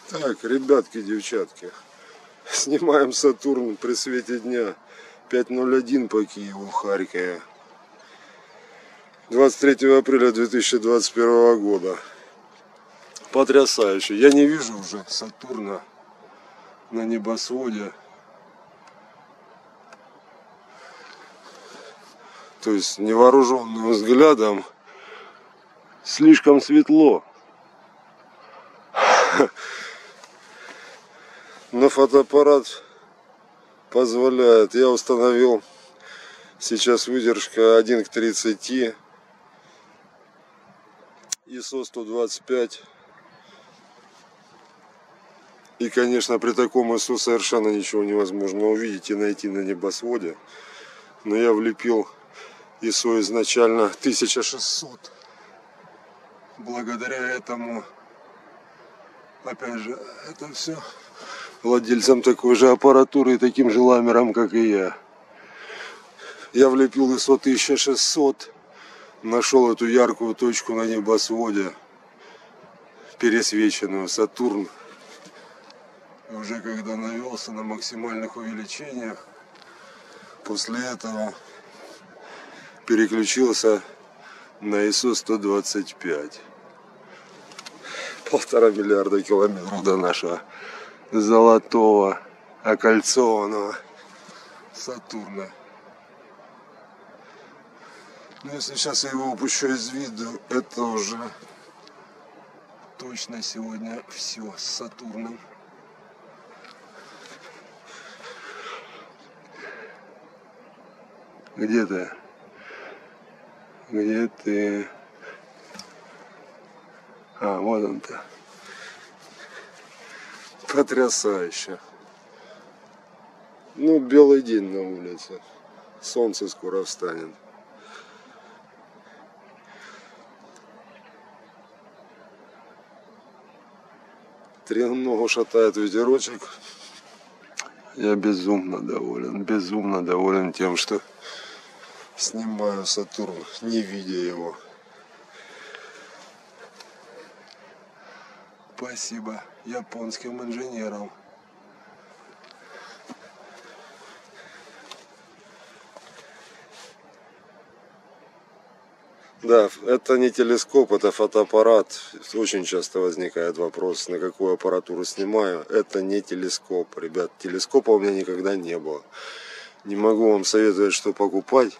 Так, ребятки, девчатки, снимаем Сатурн при свете дня. 5:01 по Киеву, Харькове. 23 апреля 2021 года. Потрясающе. Я не вижу уже Сатурна на небосводе. То есть невооруженным взглядом слишком светло. Но фотоаппарат позволяет. Я установил сейчас выдержка 1 к 30, ISO 125. И, конечно, при таком ISO совершенно ничего невозможно увидеть и найти на небосводе. Но я влепил ISO изначально 1600. Благодаря этому, опять же, это все владельцам такой же аппаратуры и таким же ламером, как и я. Я влепил ISO 1600, нашел эту яркую точку на небосводе, пересвеченную, Сатурн. И уже когда навелся на максимальных увеличениях, после этого переключился на ISO 125. 1,5 миллиарда километров до нашего золотого окольцованного Сатурна. Но если сейчас я его упущу из виду, это уже точно сегодня все с Сатурном. Где ты? Где ты? А, вот он-то. Потрясающе. Ну, белый день на улице. Солнце скоро встанет. Треногу шатает ветерочек. Я безумно доволен тем, что снимаю Сатурн, не видя его. Спасибо японским инженерам. Да, это не телескоп, это фотоаппарат. Очень часто возникает вопрос, на какую аппаратуру снимаю. Это не телескоп, ребят. Телескопа у меня никогда не было. Не могу вам советовать, что покупать.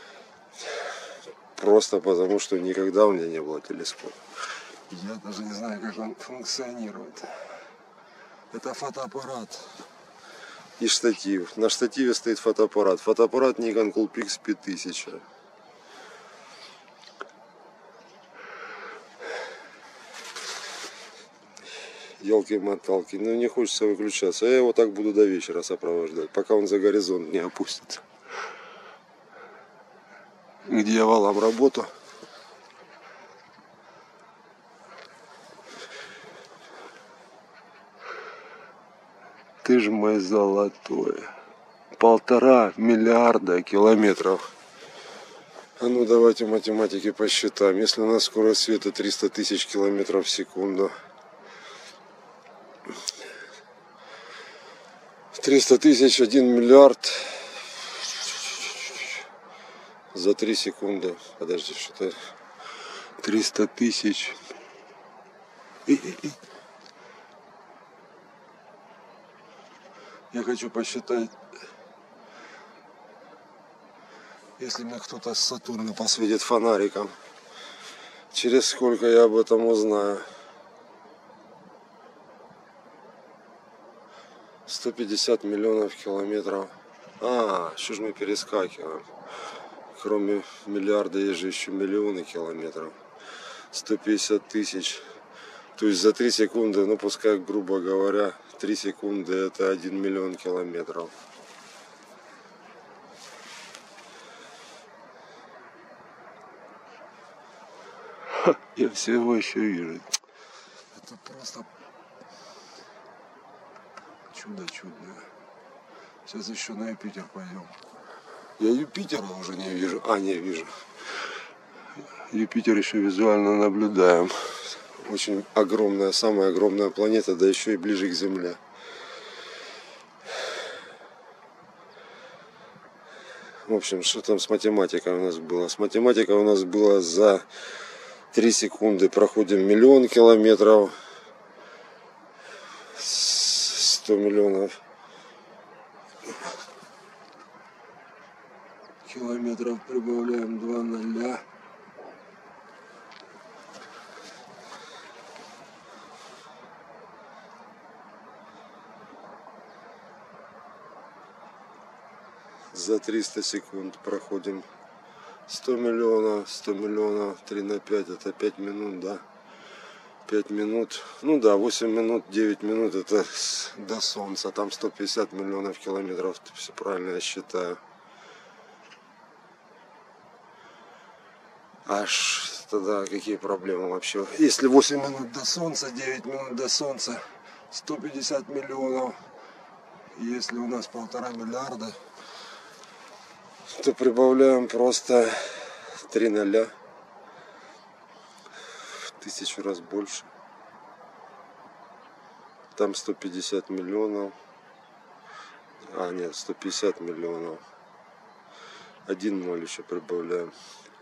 Просто потому, что никогда у меня не было телескопа. Я даже не знаю, как он функционирует. Это фотоаппарат и штатив. На штативе стоит фотоаппарат. Фотоаппарат Nikon Coolpix P1000. Елки-моталки, ну не хочется выключаться. Я его так буду до вечера сопровождать, пока он за горизонт не опустится. К дьяволам работу. Ты ж мой золотой. 1,5 миллиарда километров. А ну давайте математики посчитаем. Если у нас скорость света 300 тысяч километров в секунду. 300 тысяч, 1 миллиард. За 3 секунды. Подожди, что-то. 300 тысяч. Я хочу посчитать, если мне кто-то с Сатурна посветит фонариком, через сколько я об этом узнаю. 150 миллионов километров. Что ж мы перескакиваем? Кроме миллиарда есть же еще миллионы километров. 150 тысяч. То есть за 3 секунды, ну пускай, грубо говоря, 3 секунды это 1 миллион километров. Я все его еще вижу. Это просто чудо чудное. Сейчас еще на Юпитер пойдем. Я Юпитера уже не вижу. Не вижу. Юпитер еще визуально наблюдаем. Очень огромная, самая огромная планета, да еще и ближе к Земле. В общем, что там с математикой у нас было? С математикой у нас было за 3 секунды проходим 1 000 000 километров. 100 миллионов километров прибавляем 2 0. За 300 секунд проходим 100 миллионов, 100 миллионов, 3 на 5, это 5 минут, да? 5 минут, ну да, 8 минут, 9 минут это до Солнца, там 150 миллионов километров, все правильно я считаю. Аж тогда какие проблемы вообще? Если 8 минут до Солнца, 9 минут до Солнца, 150 миллионов, если у нас 1,5 миллиарда, то прибавляем просто 3 0. В 1000 раз больше. Там 150 миллионов. А, нет, 150 миллионов. 1 0 еще прибавляем.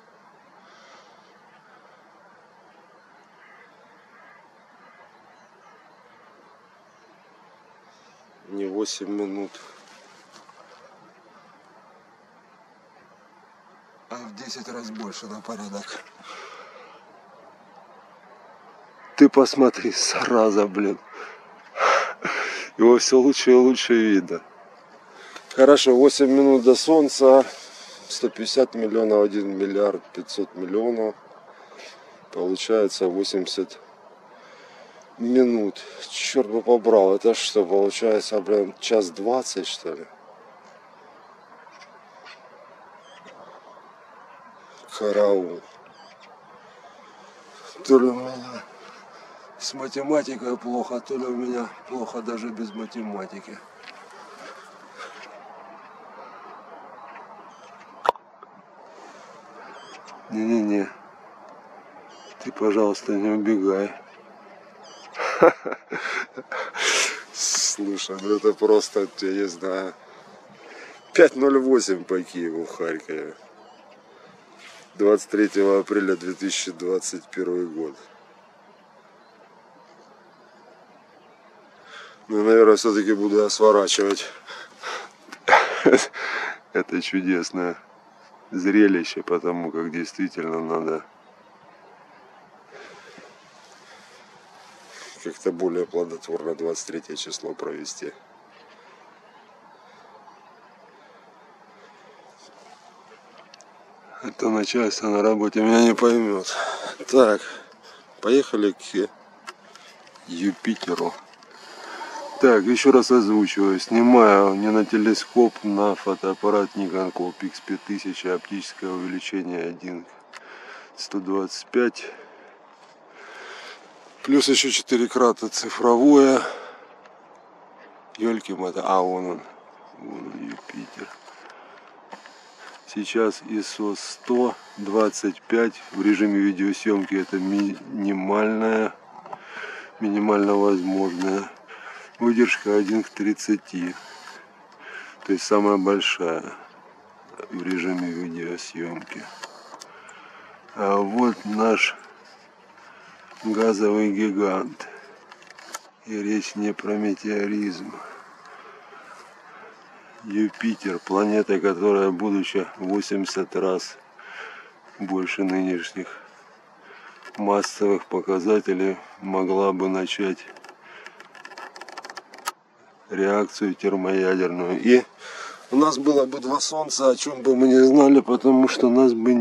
Не 8 минут. А в 10 раз больше на порядок. Ты посмотри, зараза, блин. Его все лучше и лучше видно. Хорошо, 8 минут до Солнца. 150 миллионов, 1 миллиард 500 миллионов. Получается 80 минут. Черт бы побрал. Это что, получается, блин, 1:20, что ли? Караул. То ли у меня с математикой плохо, то ли у меня плохо даже без математики. Не-не-не. Ты, пожалуйста, не убегай. Слушай, ну это просто, я не знаю, 5:08 по Киеву, в Харькове. 23 апреля 2021 год. Ну, наверное, все-таки буду я сворачивать. Это чудесное зрелище, потому как действительно надо как-то более плодотворно 23 число провести. Это начальство на работе меня не поймет. Так, поехали к Юпитеру. Так, еще раз озвучиваю. Снимаю не на телескоп, на фотоаппарат Nikon Coolpix 5000, оптическое увеличение 1:125. Плюс еще 4-кратно цифровое. Ёлки-мата. А, вон он. Вон он, Юпитер. Сейчас ISO 125 в режиме видеосъемки. Это минимально возможная. Выдержка 1:30. То есть самая большая в режиме видеосъемки. А вот наш газовый гигант. И речь не про метеоризм. Юпитер, планета, которая, будучи 80 раз больше нынешних массовых показателей, могла бы начать реакцию термоядерную. И у нас было бы 2 солнца, о чем бы мы не знали, потому что нас бы